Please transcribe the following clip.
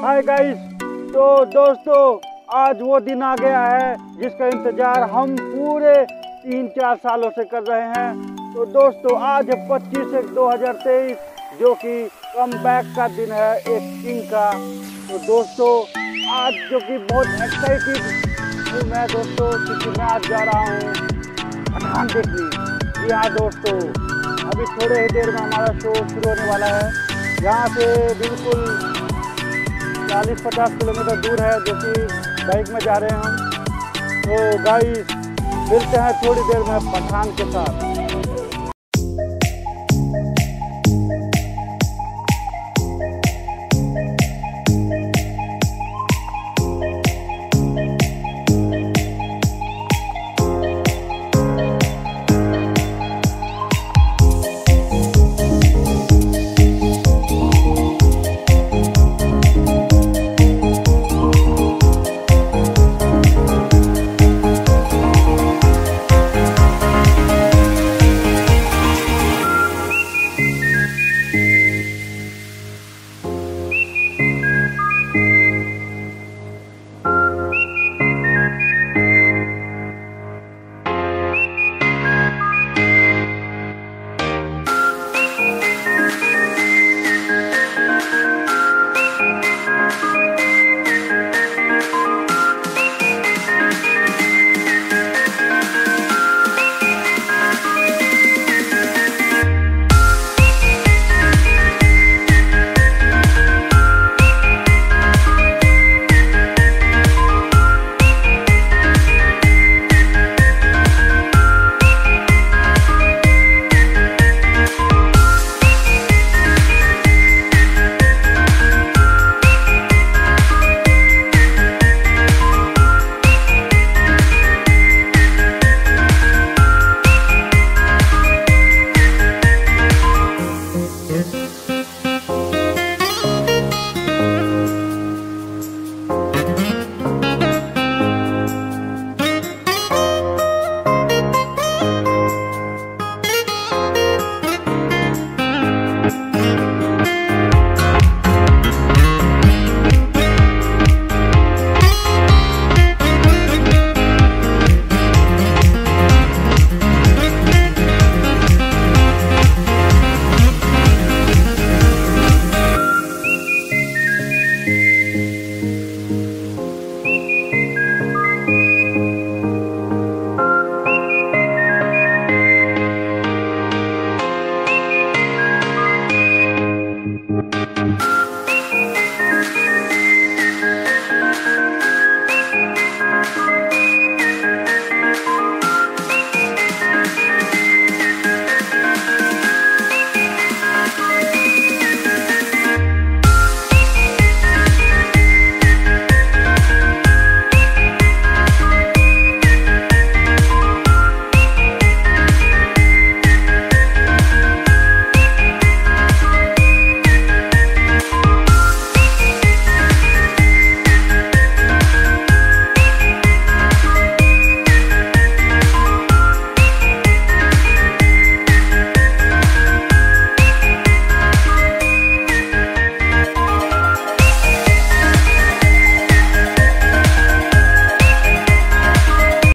Hi guys, तो दोस्तों आज वो दिन आ गया है जिसका इंतजार हम पूरे 3-4 सालों से कर रहे हैं। तो दोस्तों आज है 25/1/2023 जो कि कम बैक का दिन है एक किंग का। तो दोस्तों आज जो कि बहुत एक्साइटेड हूँ मैं दोस्तों, क्योंकि मैं आज जा रहा हूँ पठान देखने। जी हाँ दोस्तों, अभी थोड़े ही देर में हमारा शो शुरू होने वाला है। यहाँ से बिल्कुल 40-50 किलोमीटर दूर है जो कि बाइक में जा रहे हैं हम। तो गाइस मिलते हैं थोड़ी देर में पठान के साथ।